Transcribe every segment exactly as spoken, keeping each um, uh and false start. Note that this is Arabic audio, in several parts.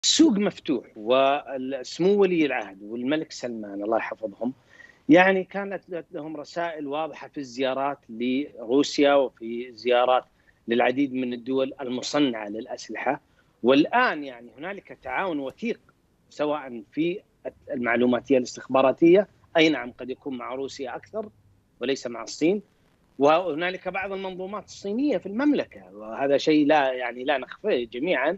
السوق مفتوح، وسمو ولي العهد والملك سلمان الله يحفظهم يعني كانت لهم رسائل واضحة في الزيارات لروسيا وفي زيارات للعديد من الدول المصنعة للأسلحة. والآن يعني هنالك تعاون وثيق سواء في المعلوماتية الاستخباراتية، أي نعم قد يكون مع روسيا أكثر وليس مع الصين، وهنالك بعض المنظومات الصينية في المملكة، وهذا شيء لا يعني لا نخفيه جميعا.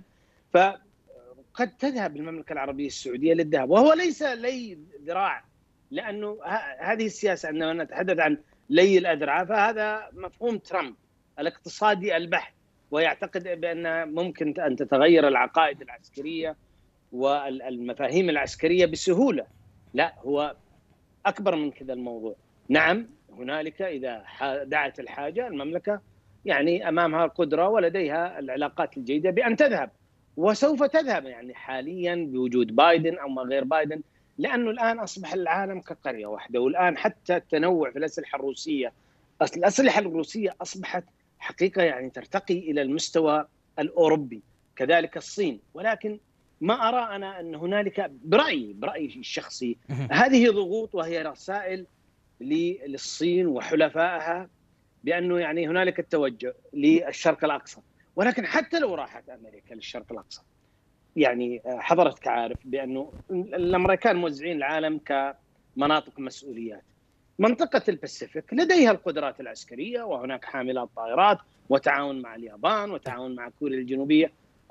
فقد تذهب المملكة العربية السعودية للذهب، وهو ليس لي ذراع، لأنه هذه السياسة عندما نتحدث عن لي الأذرع فهذا مفهوم ترامب الاقتصادي البحت، ويعتقد بأن ممكن أن تتغير العقائد العسكرية والمفاهيم العسكرية بسهولة. لا، هو أكبر من كذا الموضوع. نعم هنالك إذا دعت الحاجة المملكة يعني أمامها القدرة ولديها العلاقات الجيدة بأن تذهب، وسوف تذهب يعني حاليا بوجود بايدن أو ما غير بايدن، لأنه الآن أصبح العالم كقرية واحدة. والآن حتى التنوع في الأسلحة الروسية، الأسلحة الروسية أصبحت حقيقة يعني ترتقي إلى المستوى الأوروبي، كذلك الصين. ولكن ما أرى أنا أن هنالك برأيي برأيي الشخصي هذه ضغوط وهي رسائل للصين وحلفائها بأنه يعني هنالك التوجه للشرق الأقصى. ولكن حتى لو راحت أمريكا للشرق الأقصى، يعني حضرتك عارف بأنه الأمريكان موزعين العالم كمناطق مسؤوليات. منطقة الباسيفيك لديها القدرات العسكرية، وهناك حاملات طائرات وتعاون مع اليابان وتعاون مع كوريا الجنوبية.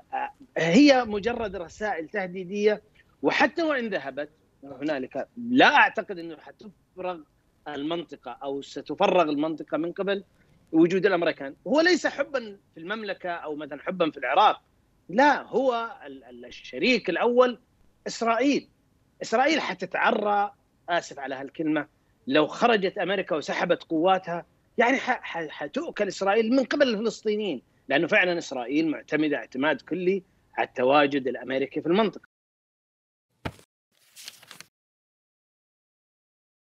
هي مجرد رسائل تهديدية، وحتى وإن ذهبت هنالك لا أعتقد أنه حتفرغ المنطقة أو ستفرغ المنطقة من قبل وجود الأمريكان. هو ليس حبا في المملكة أو مثلا حبا في العراق، لا، هو الشريك الأول إسرائيل. إسرائيل حتتعرى، آسف على هالكلمة، لو خرجت أمريكا وسحبت قواتها، يعني حتؤكل إسرائيل من قبل الفلسطينيين، لأنه فعلا إسرائيل معتمدة اعتماد كلي على التواجد الأمريكي في المنطقة.